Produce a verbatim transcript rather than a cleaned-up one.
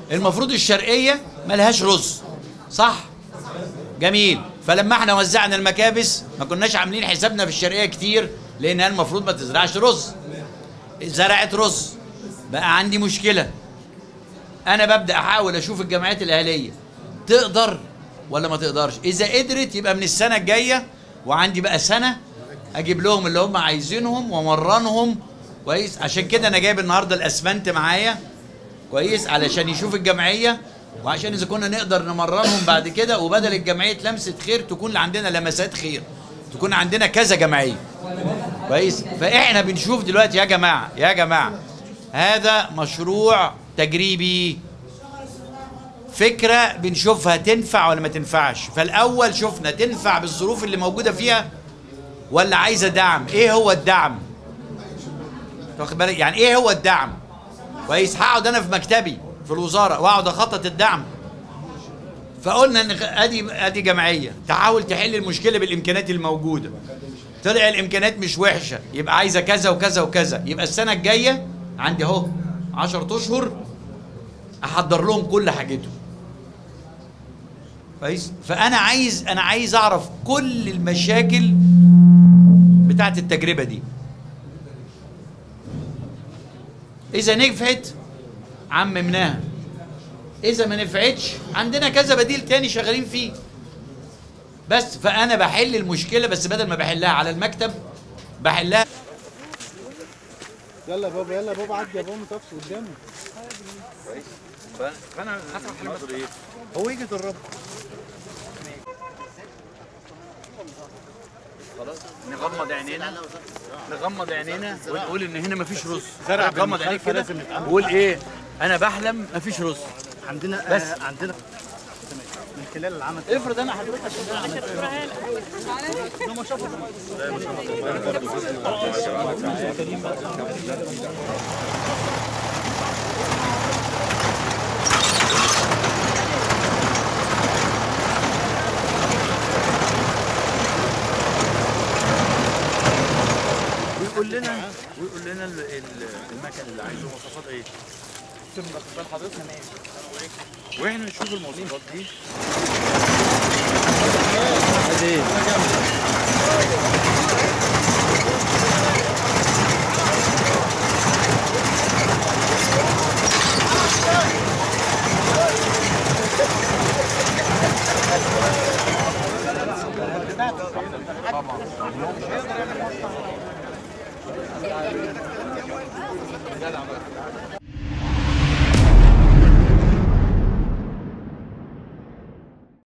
المفروض الشرقيه ملهاش رز، صح؟ جميل. فلما احنا وزعنا المكابس ما كناش عاملين حسابنا في الشرقيه كتير، لانها المفروض ما تزرعش رز. زرعت رز، بقى عندي مشكله. انا ببدا احاول اشوف الجمعيات الاهليه تقدر ولا ما تقدرش. اذا قدرت يبقى من السنه الجايه، وعندي بقى سنه اجيب لهم اللي هم عايزينهم وامرنهم كويس. عشان كده انا جايب النهارده الاسمنت معايا كويس، علشان يشوف الجمعيه، وعشان اذا كنا نقدر نمرنهم بعد كده، وبدل الجمعيه لمسه خير تكون عندنا لمسات خير، تكون عندنا كذا جمعيه كويس. فاحنا بنشوف دلوقتي يا جماعه يا جماعه هذا مشروع تجريبي، فكره بنشوفها تنفع ولا ما تنفعش. فالاول شفنا تنفع بالظروف اللي موجوده فيها ولا عايزه دعم. ايه هو الدعم؟ واخد بالك يعني ايه هو الدعم؟ كويس. هقعد انا في مكتبي في الوزاره واقعد اخطط الدعم. فقلنا ان ادي ادي جمعيه تحاول تحل المشكله بالامكانيات الموجوده. طلع الامكانيات مش وحشه، يبقى عايزه كذا وكذا وكذا. يبقى السنه الجايه عندي اهو عشرة اشهر احضر لهم كل حاجتهم كويس. فانا عايز انا عايز اعرف كل المشاكل بتاعت التجربه دي. اذا نفعت عممناها، اذا ما نفعتش عندنا كذا بديل تاني شغالين فيه. بس فانا بحل المشكله، بس بدل ما بحلها على المكتب بحلها. يلا يا بابا يلا يا بابا عدي يا بابا، ما تقفش قدامي. كويس. فانا هسمع حل ايه؟ هو يجي يدرب. خلاص نغمض عينينا نغمض عينينا ونقول ان هنا مفيش رز. نغمض عينيك كده وقول ايه؟ انا بحلم مفيش رز. عندنا بس آه عندنا من خلال العمل. افرض انا حضرتك ويقول لنا ويقول لنا المكن اللي عايزه مواصفات ايه؟ مواصفات حضرتك واحنا نشوف المواصفات دي. طبعا